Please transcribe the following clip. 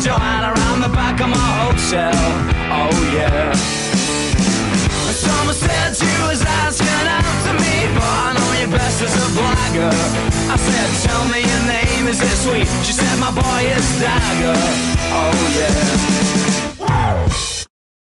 Joanna around the back of my hotel. Oh yeah. Someone said you was asking out to me, but I know you best as a blagger. I said, tell me your name, is it sweet? She said, my boy is Dagger. Oh yeah.